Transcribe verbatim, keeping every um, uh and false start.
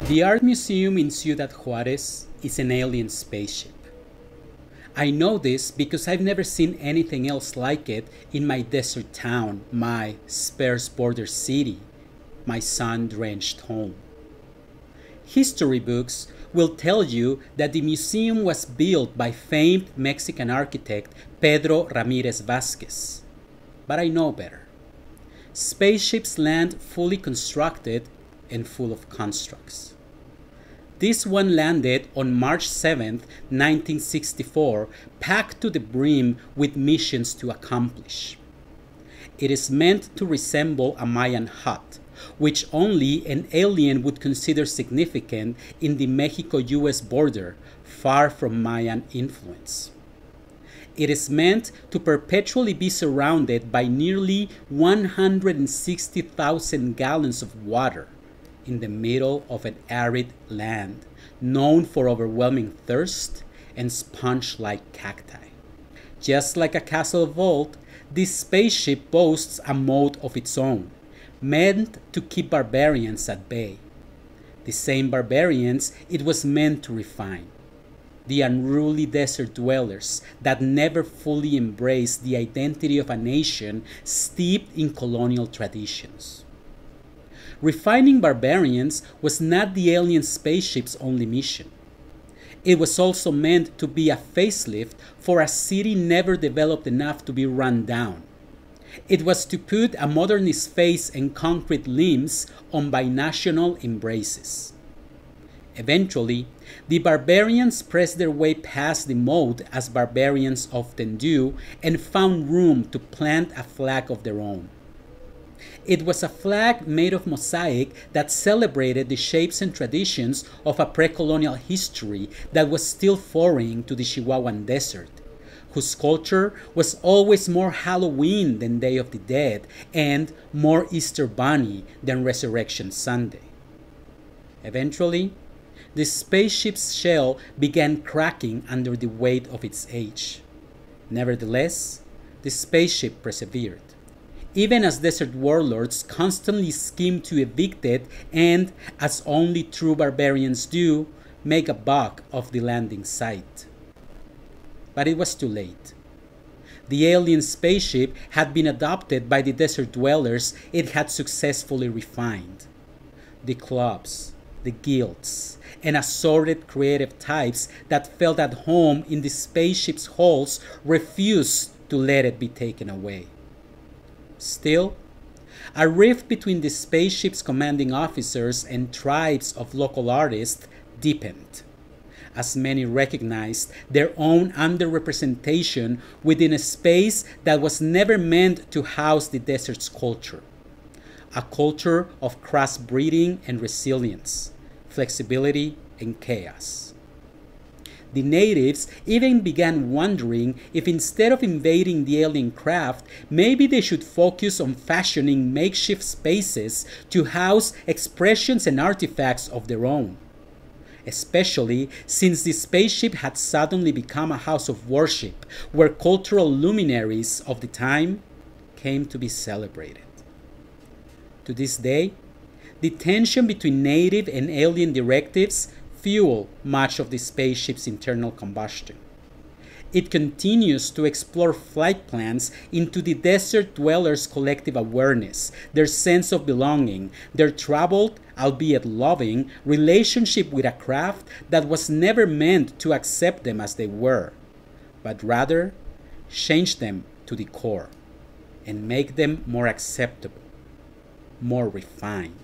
The Art Museum in Ciudad Juarez is an alien spaceship. I know this because I've never seen anything else like it in my desert town, my sparse border city, my sun-drenched home. History books will tell you that the museum was built by famed Mexican architect Pedro Ramirez Vázquez. But I know better. Spaceships land fully constructed and full of constructs. This one landed on March seventh, nineteen sixty-four, packed to the brim with missions to accomplish. It is meant to resemble a Mayan hut, which only an alien would consider significant in the Mexico-U S border, far from Mayan influence. It is meant to perpetually be surrounded by nearly one hundred sixty thousand gallons of water in the middle of an arid land known for overwhelming thirst and sponge-like cacti. Just like a castle vault, this spaceship boasts a moat of its own, meant to keep barbarians at bay. The same barbarians it was meant to refine. The unruly desert dwellers that never fully embraced the identity of a nation steeped in colonial traditions. Refining barbarians was not the alien spaceship's only mission. It was also meant to be a facelift for a city never developed enough to be run down. It was to put a modernist face and concrete limbs on binational embraces. Eventually, the barbarians pressed their way past the moat, as barbarians often do, and found room to plant a flag of their own. It was a flag made of mosaic that celebrated the shapes and traditions of a pre-colonial history that was still foreign to the Chihuahuan desert, whose culture was always more Halloween than Day of the Dead and more Easter Bunny than Resurrection Sunday. Eventually, the spaceship's shell began cracking under the weight of its age. Nevertheless, the spaceship persevered, even as desert warlords constantly schemed to evict it and, as only true barbarians do, make a buck of the landing site. But it was too late. The alien spaceship had been adopted by the desert dwellers it had successfully refined. The clubs, the guilds, and assorted creative types that felt at home in the spaceship's halls refused to let it be taken away. Still, a rift between the spaceship's commanding officers and tribes of local artists deepened, as many recognized their own underrepresentation within a space that was never meant to house the desert's culture, a culture of crossbreeding and resilience, flexibility and chaos. The natives even began wondering if, instead of invading the alien craft, maybe they should focus on fashioning makeshift spaces to house expressions and artifacts of their own, especially since the spaceship had suddenly become a house of worship where cultural luminaries of the time came to be celebrated. To this day, the tension between native and alien directives fuel much of the spaceship's internal combustion. It continues to explore flight plans into the desert dwellers' collective awareness, their sense of belonging, their troubled, albeit loving, relationship with a craft that was never meant to accept them as they were, but rather change them to the core and make them more acceptable, more refined.